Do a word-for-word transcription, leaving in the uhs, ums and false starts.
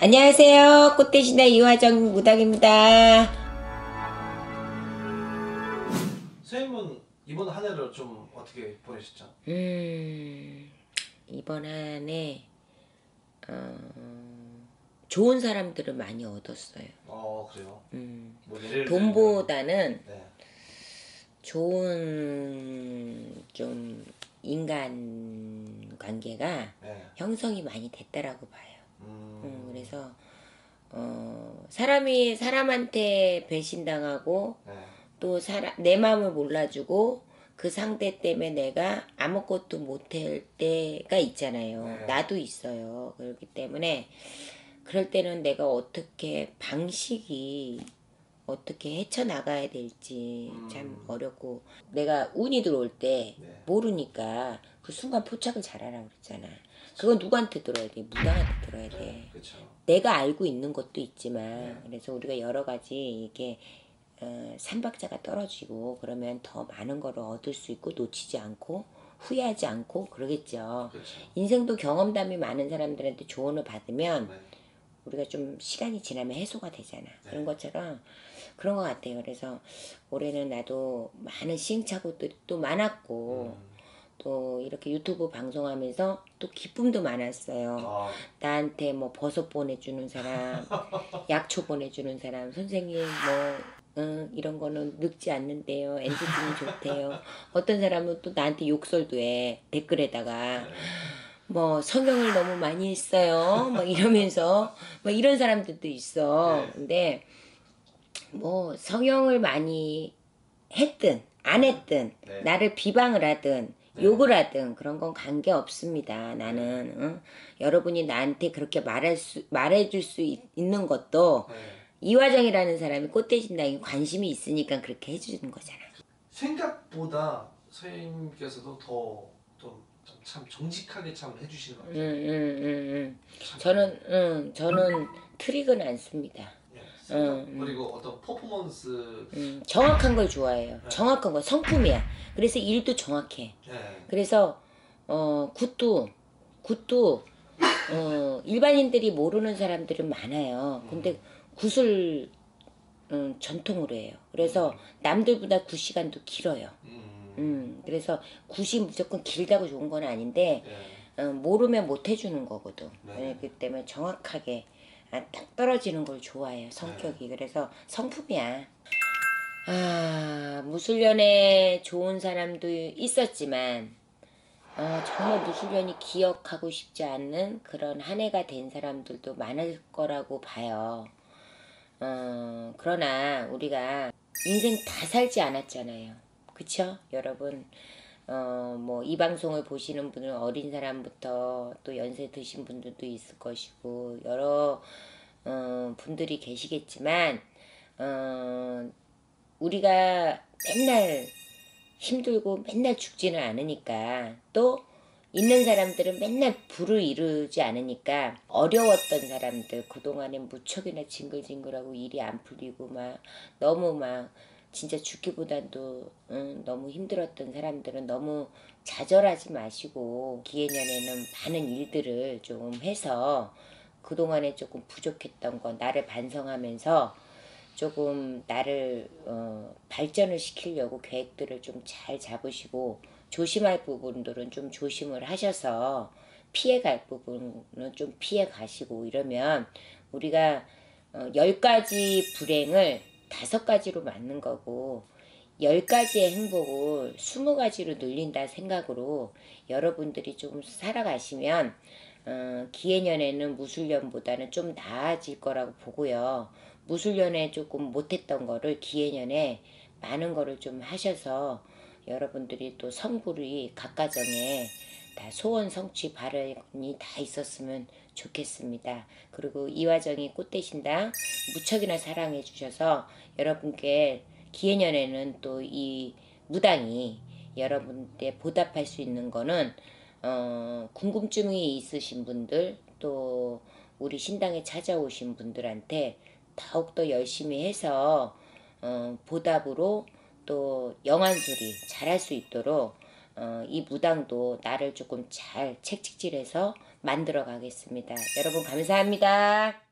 안녕하세요. 꽃대신의 이화정 무당입니다. 선생님은 이번 한 해를 좀 어떻게 보내셨죠? 음, 이번 한 해, 어, 좋은 사람들을 많이 얻었어요. 어 그래요? 음, 뭐 예를 들면 돈보다는 네. 좋은 좀 인간 관계가 네. 형성이 많이 됐다라고 봐요. 음, 음, 그래서 어, 사람이 사람한테 배신당하고 네. 또 사람, 내 마음을 몰라주고 그 상대 때문에 내가 아무것도 못할 때가 있잖아요. 네. 나도 있어요. 그렇기 때문에 그럴 때는 내가 어떻게 방식이 어떻게 헤쳐나가야 될지 음, 참 어렵고, 내가 운이 들어올 때 네. 모르니까 그 순간 포착을 잘하라고 그랬잖아. 그건 누구한테 들어야 돼? 무당한테 들어야 돼. 네. 그렇죠. 내가 알고 있는 것도 있지만, 네. 그래서 우리가 여러 가지 이게 어, 삼박자가 떨어지고 그러면 더 많은 거를 얻을 수 있고 놓치지 않고 후회하지 않고 그러겠죠. 그렇죠. 인생도 경험담이 많은 사람들한테 조언을 받으면 네. 우리가 좀 시간이 지나면 해소가 되잖아. 네. 그런 것처럼 그런 것 같아요. 그래서 올해는 나도 많은 시행착오들이 또 많았고, 음, 또 이렇게 유튜브 방송하면서 또 기쁨도 많았어요. 아, 나한테 뭐 버섯 보내주는 사람, 약초 보내주는 사람, 선생님 뭐 응, 이런 거는 늙지 않는데요. 엔지님이 좋대요. 어떤 사람은 또 나한테 욕설도 해. 댓글에다가. 네. 뭐 성형을 너무 많이 했어요. 막 이러면서 막 이런 사람들도 있어. 네. 근데 뭐 성형을 많이 했든 안 네. 했든 네. 나를 비방을 하든 네. 욕을 하든 그런 건 관계 없습니다. 네. 나는 응? 여러분이 나한테 그렇게 말할 수 말해줄 수 있, 는 것도 네. 이화정이라는 사람이 꽃대신당에 관심이 있으니까 그렇게 해주는 거잖아. 생각보다 선생님께서도 더좀 정직하게 참 해주시는 것 음, 같아요. 음, 음, 음. 참. 저는 음, 저는 트릭은 안 씁니다. 네. 생각 음, 음. 그리고 어떤 퍼포먼스 음, 정확한 걸 좋아해요. 네. 정확한 거 성품이야. 그래서 일도 정확해. 네. 그래서 어 굿도 굿도 어 일반인들이 모르는 사람들은 많아요. 근데 굿을 음, 전통으로 해요. 그래서 남들보다 굿 시간도 길어요. 음, 음, 그래서 굿이 무조건 길다고 좋은 건 아닌데 네. 어, 모르면 못 해주는 거거든. 네. 네, 그렇기 때문에 정확하게 아, 딱 떨어지는 걸 좋아해요. 성격이. 그래서 성품이야. 아, 무술년에 좋은 사람도 있었지만 어, 정말 무술년이 기억하고 싶지 않는 그런 한 해가 된 사람들도 많을 거라고 봐요. 어, 그러나 우리가 인생 다 살지 않았잖아요. 그쵸? 여러분, 어, 뭐, 이 방송을 보시는 분은 어린 사람부터 또 연세 드신 분들도 있을 것이고, 여러, 어, 분들이 계시겠지만, 어, 우리가 맨날 힘들고 맨날 죽지는 않으니까, 또 있는 사람들은 맨날 부를 이루지 않으니까, 어려웠던 사람들 그동안에 무척이나 징글징글하고 일이 안 풀리고 막 너무 막 진짜 죽기보다도 응, 너무 힘들었던 사람들은 너무 좌절하지 마시고 기해년에는 많은 일들을 좀 해서 그동안에 조금 부족했던 거 나를 반성하면서 조금 나를 어, 발전을 시키려고 계획들을 좀 잘 잡으시고, 조심할 부분들은 좀 조심을 하셔서 피해갈 부분은 좀 피해 가시고, 이러면 우리가 어, 열 가지 불행을 다섯 가지로 맞는 거고 열 가지의 행복을 스무 가지로 늘린다 생각으로 여러분들이 좀 살아가시면 어, 기해년에는 무술년보다는 좀 나아질 거라고 보고요. 무술년에 조금 못했던 거를 기해년에 많은 거를 좀 하셔서 여러분들이 또 성불이 각가정에 다 소원 성취 바람이 다 있었으면 좋겠습니다. 그리고 이화정이 꽃대신당 무척이나 사랑해 주셔서 여러분께 기해년에는 또 이 무당이 여러분께 보답할 수 있는 거는 어, 궁금증이 있으신 분들, 또 우리 신당에 찾아오신 분들한테 더욱더 열심히 해서 어, 보답으로 또 영안소리 잘할 수 있도록 어, 이 무당도 나를 조금 잘 책찍질해서 만들어 가겠습니다. 여러분 감사합니다.